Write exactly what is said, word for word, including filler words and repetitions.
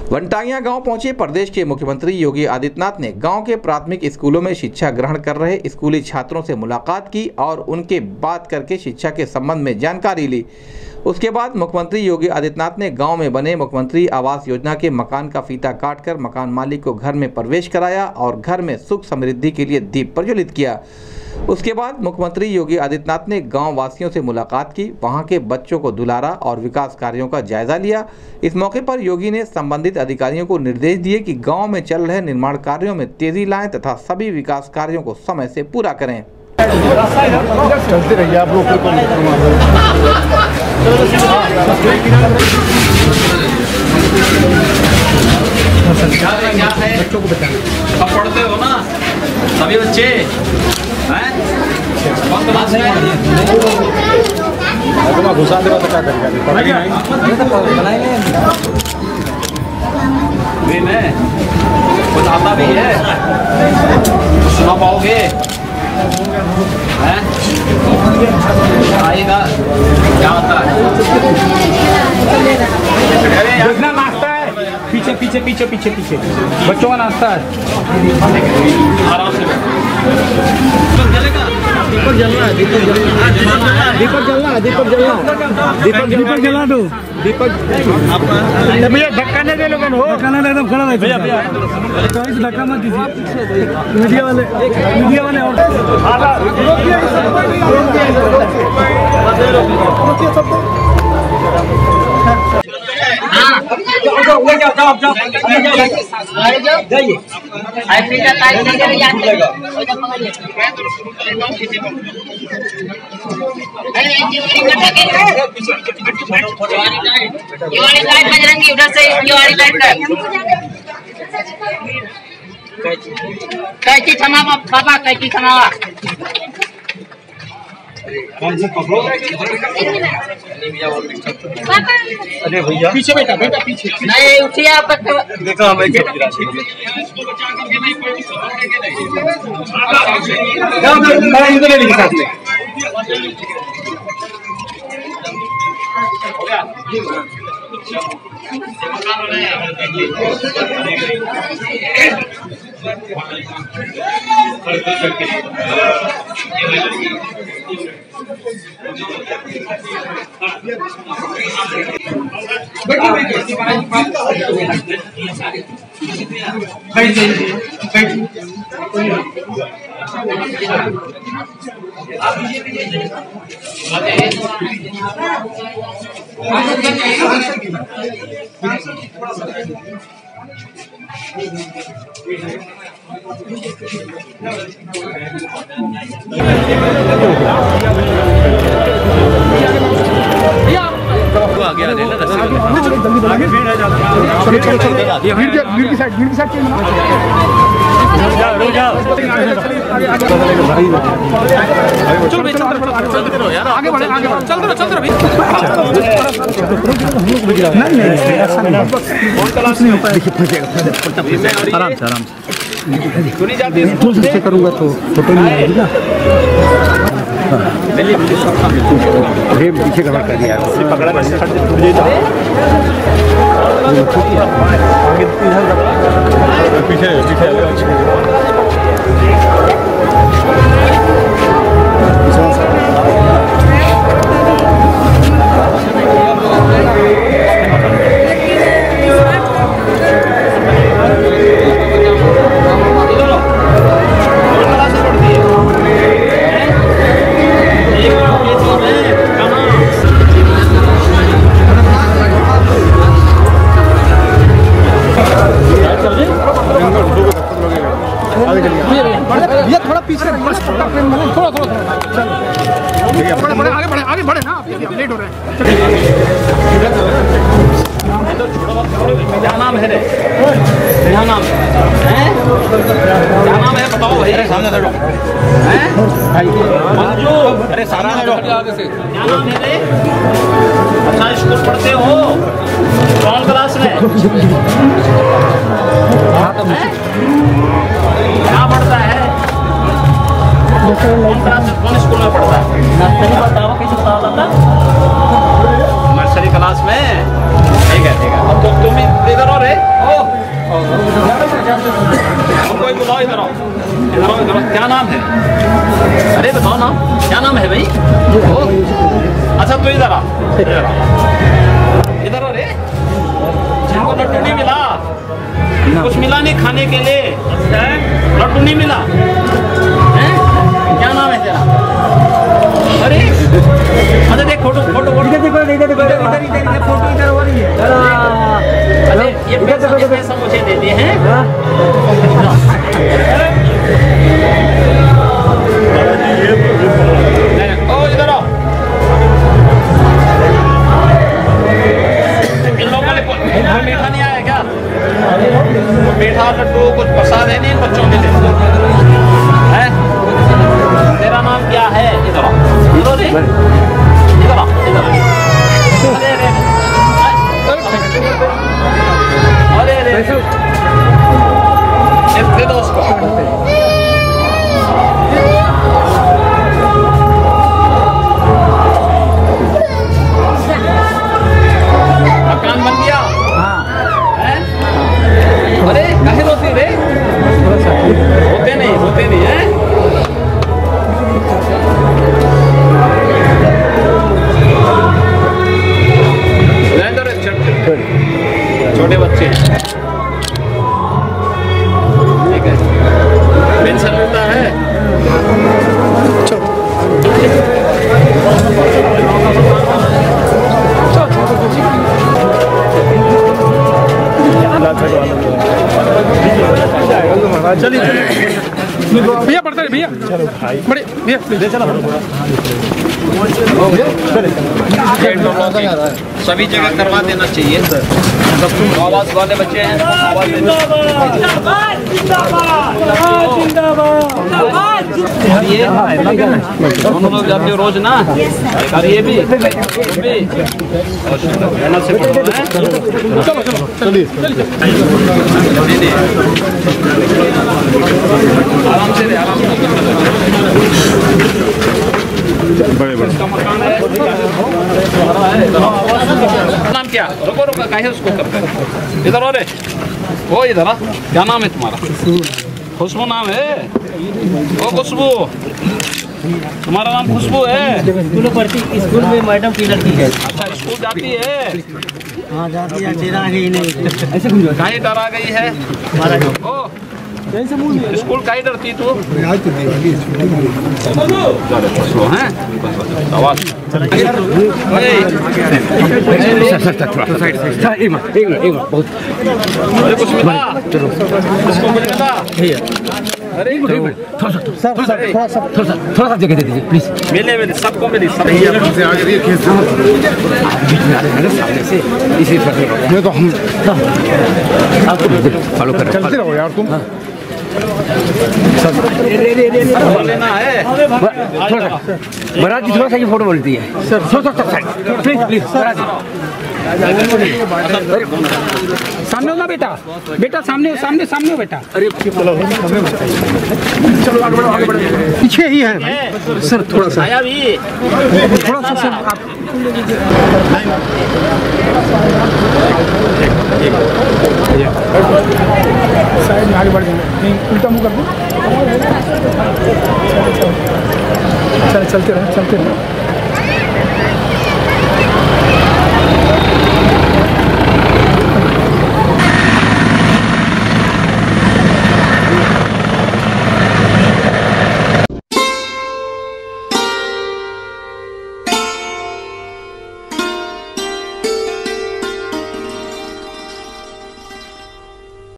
वनटांगिया गांव पहुंचे प्रदेश के मुख्यमंत्री योगी आदित्यनाथ ने गांव के प्राथमिक स्कूलों में शिक्षा ग्रहण कर रहे स्कूली छात्रों से मुलाकात की और उनके बात करके शिक्षा के संबंध में जानकारी ली। उसके बाद मुख्यमंत्री योगी आदित्यनाथ ने गांव में बने मुख्यमंत्री आवास योजना के मकान का फीता काटकर मकान मालिक को घर में प्रवेश कराया और घर में सुख समृद्धि के लिए दीप प्रज्वलित किया। उसके बाद मुख्यमंत्री योगी आदित्यनाथ ने गांव वासियों से मुलाकात की, वहां के बच्चों को दुलारा और विकास कार्यों का जायजा लिया। इस मौके पर योगी ने संबंधित अधिकारियों को निर्देश दिए कि गांव में चल रहे निर्माण कार्यों में तेजी लाएं तथा सभी विकास कार्यों को समय से पूरा करें। चलते रहिए आप लोग। बच्चों को बताना, अब पढ़ते हो ना सभी बच्चे हैं? कौन क्लास में? तुम घुसा दे तो क्या करेगा? पढ़ाई नहीं भी मैं कुछ आता भी है, सुना पाओगे? हैं? आएगा क्या होता है? देखना नाश्ता है, पीछे पीछे पीछे पीछे पीछे बच्चों का नाश्ता है। आराम से दीपक जल रहा है, दीपक जल रहा है, दीपक जल रहा है, दीपक जल रहा है, दीपक दीपक जला दो। दीपक भैया धक्का नहीं दे लोगों को, धक्का नहीं एकदम खड़ा रहे भैया भैया, धक्का मत दीजिए। मीडिया वाले मीडिया वाले और कैची क्षमा पापा, कैची क्षमा अरे भैया पीछे बेटा बेटा पीछे नहीं उठिए आप। देखो हमें क्या आ गया देना दस आगे भीड़ है ज्यादा। चलो चलो चलो भीड़ के भीड़ की साइड भीड़ की साइड चलो जाओ जाओ चलो भाई चलते रहो यार, आगे बढ़े आगे बढ़े, चलते रहो चलते रहो नहीं नहीं ऐसा नहीं, कौन क्लास नहीं होता है। आराम से आराम से सुनी जाती है। फुल से करूंगा तो फोटो नहीं आएगी ना। अरे पीछे कवर कर दिया पकड़ा पीछे पीछे ये थोड़ा पीछे थोड़ा थोड़ा थोड़ा बड़े आगे बढ़े आगे बढ़े ना, लेट हो रहे हैं। क्या नाम है रे? क्या नाम है? क्या नाम है बताओ भाई। अरे सामने बैठो हैं मंजू। अरे सारा आगे से क्या नाम है रे? अच्छा स्कूल पढ़ते हो? कौन क्लास में? क्या पढ़ता है? कौन क्लास में कौन स्कूल में पढ़ता है? नर्सरी बताओ कैसे पता था? नर्सरी क्लास में। ठीक है ठीक है। अब तो तुम इधर हो रे। कुछ मिला नहीं खाने के लिए? लड्डू नहीं मिला है? क्या नाम है तेरा? अरे अरे देख फोटो फोटो फोटो इधर देखो, इधर देखो, इधर इधर इधर फोटो इधर हो रही है। अरे ये पैसा ये पैसा मुझे दे दिए हैं। ओ इधर आओ, इन लोगों ने मीठा नहीं आया क्या? मीठा लड्डू कुछ प्रसाद है नहीं इन बच्चों के लिए है? तेरा नाम क्या है? इधर आओ, इधर इधर आओ, इधर अरे अरे दे दो उसको। मकान बन गया? हाँ। अरे काहे रोती रे? होते नहीं होते नहीं है। छोटे बच्चे हैं, ठीक है, पेंशन मिलता है। चलिए भैया पड़ता है भैया, बड़े भैया सभी जगह करवा देना चाहिए। आवाज वाले बच्चे हैं, आवाज ये दोनों लोग जाते हो रोज ना, और ये भी मेहनत से पढ़ो है। चलो चलो चलिए आराम से दे, आराम से। बड़े बड़े नाम क्या? रुको रुको, काहे उसको करते हैं? इधर हो रे, वो इधर आ। क्या नाम है तुम्हारा? खुशबू नाम है? ओ खुशबू, तुम्हारा नाम खुशबू है? स्कूल पढ़ती, स्कूल में मैडम की लड़की है। अच्छा स्कूल जाती है? हाँ जाती है, डरा गई नहीं। ऐसे काहे डरा गई है? ओ स्कूल काहे डरती तू? हैं आवाज कुछ मिला? इसको कुछ मिला? अरे थोड़ा सा थोड़ा सा थोड़ा सा जगह दे दीजिए प्लीज। मिले मिले सबको मिली सब। मैं तो हम फॉलो कर चलते रहो यार तुम। लेना है महाराज जी, थोड़ा सा ये फोटो बोलती है सर, थोड़ा सा प्लीज प्लीज महाराज जी। सामने हो ना बेटा, बेटा सामने सामने सामने हो बेटा। अरे चलो चलो आगे बढ़ो आगे बढ़ो, पीछे ही है सर, थोड़ा सा आया भी थोड़ा सा सर आप साइड में आगे बढ़ जाए, उल्टा मुँह कर दो। चल चलते रहो चलते रहो।